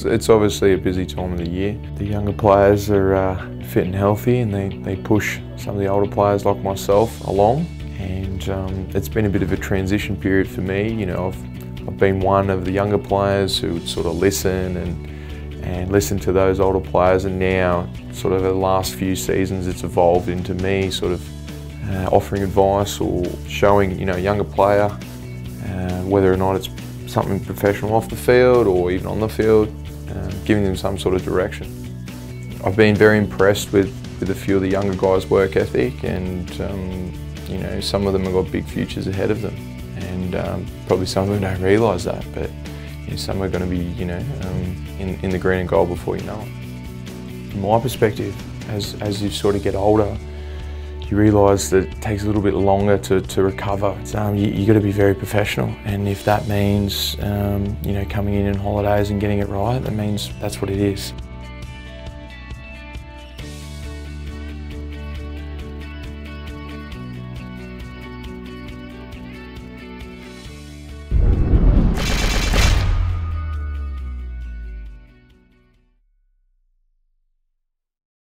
it's obviously a busy time of the year. The younger players are fit and healthy, and they push some of the older players like myself along. And it's been a bit of a transition period for me. You know, I've been one of the younger players who would sort of listen and listen to those older players, and now sort of the last few seasons it's evolved into me sort of offering advice or showing, you know, a younger player whether or not it's something professional off the field or even on the field, giving them some sort of direction. I've been very impressed with a few of the younger guys' work ethic, and you know, some of them have got big futures ahead of them, and probably some of them don't realise that, but you know, some are going to be, you know, in the green and gold before you know it. From my perspective, as you sort of get older, you realise that it takes a little bit longer to recover. You got to be very professional, and if that means you know, coming in on holidays and getting it right, that means that's what it is.